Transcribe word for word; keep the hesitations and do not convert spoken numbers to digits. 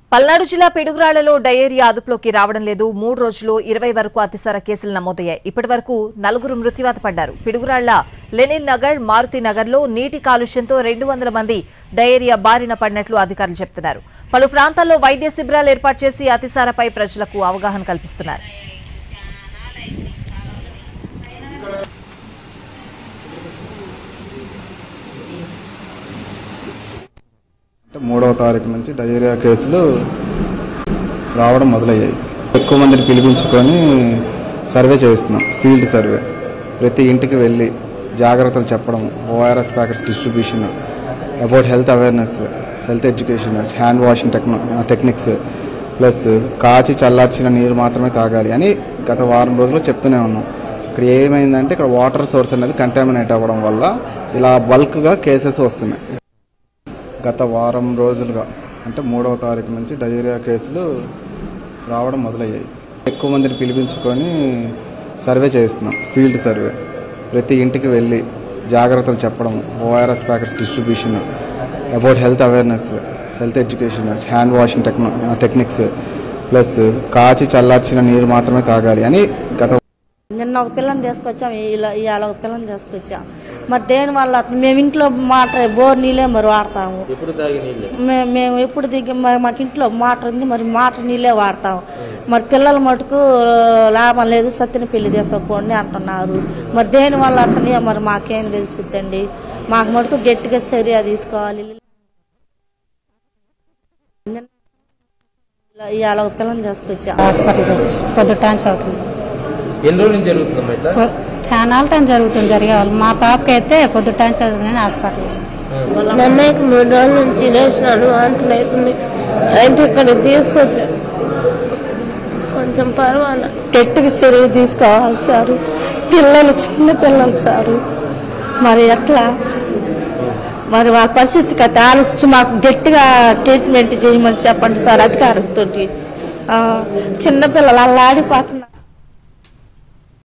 పల్నాడు జిల్లా పిడుగురాళ్లలో డయేరియా అదుపులోకి రావడం లేదు. మూడు రోజుల్లో ఇరవై వరకు అతిసార కేసులు నమోదయ్యాయి. ఇప్పటి వరకు నలుగురు మృత్యువాత పడ్డారు. పిడుగురాళ్ల లెనిన్ నగర్, మారుతి నగర్లో నీటి కాలుష్యంతో రెండు వందల మంది డయేరియా బారిన పడినట్లు అధికారులు చెబుతున్నారు. పలు ప్రాంతాల్లో వైద్య శిబిరాలు ఏర్పాటు చేసి అతిసారపై ప్రజలకు అవగాహన కల్పిస్తున్నారు. మూడవ తారీఖు నుంచి డయేరియా కేసులు రావడం మొదలయ్యాయి. ఎక్కువ మందిని పిలిపించుకొని సర్వే చేస్తున్నాం. ఫీల్డ్ సర్వే, ప్రతి ఇంటికి వెళ్ళి జాగ్రత్తలు చెప్పడం, ORS packets distribution, about health awareness, health education, hand washing టెక్న టెక్నిక్స్ ప్లస్ కాచి చల్లార్చిన నీరు మాత్రమే తాగాలి అని గత వారం రోజులు చెప్తూనే ఉన్నాం. ఇక్కడ ఏమైందంటే ఇక్కడ వాటర్ సోర్స్ అనేది కంటామినేట్ అవ్వడం వల్ల ఇలా బల్క్గా కేసెస్ వస్తున్నాయి. గత వారం రోజులుగా అంటే మూడవ తారీఖు నుంచి డయేరియా కేసులు రావడం మొదలయ్యాయి. ఎక్కువ మందిని పిలిపించుకొని సర్వే చేస్తున్నాం. ఫీల్డ్ సర్వే, ప్రతి ఇంటికి వెళ్ళి జాగ్రత్తలు చెప్పడం, ORS packets distribution, about health awareness, health education, hand washing టెక్న టెక్నిక్స్ ప్లస్ కాచి చల్లార్చిన నీరు మాత్రమే తాగాలి అని గత నిన్న ఒక పిల్లని తీసుకొచ్చాం, ఇలా ఇవాళ ఒక పిల్లని తీసుకొచ్చాం. మరి దేని వల్ల మేము ఇంట్లో మోటార్ బోర్ నీళ్ళే మరి వాడతాము. మేము ఎప్పుడు దిగి మాకు ఇంట్లో మోటార్ ఉంది, మరి మోటార్ నీళ్ళే వాడతాము. మరి పిల్లల మటుకు లాభం లేదు, సత్తిన పెళ్లి తీసుకోండి అంటున్నారు. మరి దేని వల్ల అతని మరి మాకేం తెలుసుద్దండి. మాకు మటుకు గట్టిగా చర్య తీసుకోవాలి. ఇవాళ ఒక పిల్లని తీసుకొచ్చాం. హాస్పిటల్ పొద్దుటాన్ చదువుతుంది. ఎన్ని రోజులు జరుగుతుంది? చాలా టైం జరుగుతుంది. జరిగేవాళ్ళు మా పాపకి అయితే పొద్దుటాన్ చదువుతుంది హాస్పిటల్. మా అమ్మాయికి మూడు రోజుల నుంచి లేచినాను, వాంతులు అవుతుంది. అయితే ఇక్కడ తీసుకొచ్చా, కొంచెం పర్వాలేదు. గట్టిగా చర్య తీసుకోవాలి సార్. పిల్లలు చిన్న పిల్లలు సారు, మరి ఎట్లా మరి వాళ్ళ పరిస్థితికి అయితే ఆలోచించి మాకు గట్టిగా ట్రీట్మెంట్ చేయమని చెప్పండి సార్. అధికారంతో చిన్నపిల్లలు అలా ఆడిపోతున్నారు.